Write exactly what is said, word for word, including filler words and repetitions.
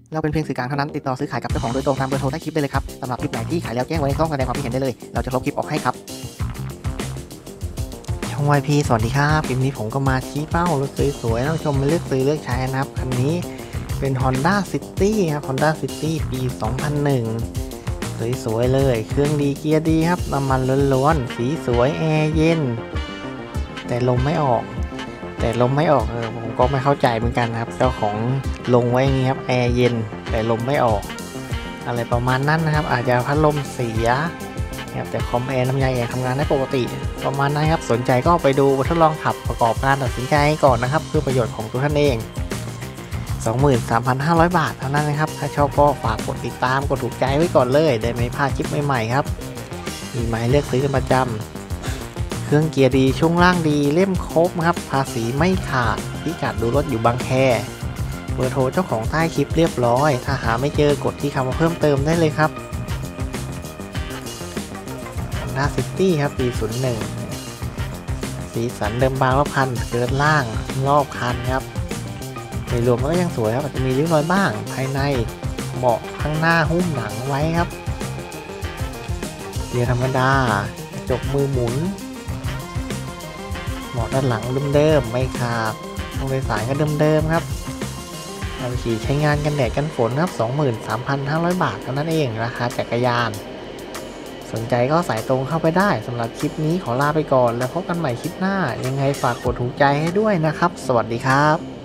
เราเป็นเพียงสื่อกลางเท่านั้นติดต่อซื้อขายกับเจ้าของโดยตรงตามเบอร์โทรใต้คลิปได้เลยครับสำหรับคลิปไหนที่ขายแล้วแจ้งไว้ในช่องแสดงความคิดเห็นได้เลยเราจะลบคลิปออกให้ครับช่อง วาย พี สวัสดีครับคลิปนี้ผมก็มาชี้เป้ารถสวยๆท่านผู้ชมมาเลือกซื้อเลือกใช้นะครับคันนี้เป็น Honda City ครับ Honda City ปี สองพันหนึ่ง สวยๆเลยเครื่องดีเกียร์ดีครับน้ำมันล้วนๆสีสวยแอร์เย็นแต่ลมไม่ออกแต่ลมไม่ออกเออผมก็ไม่เข้าใจเหมือนกันครับเจ้าของลงไว้อย่างนี้ครับแอร์เย็นแต่ลมไม่ออกอะไรประมาณนั้นนะครับอาจจะพัดลมเสียครับแต่คอมแอร์น้ำยาแอร์ทำงานได้ปกติประมาณนั้นครับสนใจก็ไปดูทดลองขับประกอบการตัดสินใจก่อนนะครับเพื่อประโยชน์ของตัวท่านเอง สองหมื่นสามพันห้าร้อย บาทเท่านั้นนะครับถ้าชอบก็ฝากกดติดตามกดถูกใจไว้ก่อนเลยได้ไม่พลาดคลิปใหม่ๆครับมีหมายเลือกซื้อกันประจำเครื่องเกียร์ดีช่วงล่างดีเล่มครบครับภาษีไม่ขาดพิกัดดูรถอยู่บางแคเบอร์โทรเจ้าของใต้คลิปเรียบร้อยถ้าหาไม่เจอกดที่คำว่าเพิ่มเติมได้เลยครับ Honda City ครับปี ศูนย์หนึ่ง สีสันเดิมบางรอบคันเกินล่างรอบคันครับโดยรวมก็ยังสวยครับอาจจะมีริ้วรอยบ้างภายในเบาะข้างหน้าหุ้มหนังไว้ครับเกียร์ธรรมดากระจกมือหมุนเบาะด้านหลังเดิมๆไม่ขาดห้องโดยสารก็เดิมๆครับเอาไปขี่ใช้งานกันแดดกันฝนครับ สองหมื่นสามพันห้าร้อย บาทเท่านั้นเองราคาจักรยานสนใจก็สายตรงเข้าไปได้สำหรับคลิปนี้ขอลาไปก่อนแล้วพบกันใหม่คลิปหน้ายังไงฝากกดถูกใจให้ด้วยนะครับสวัสดีครับ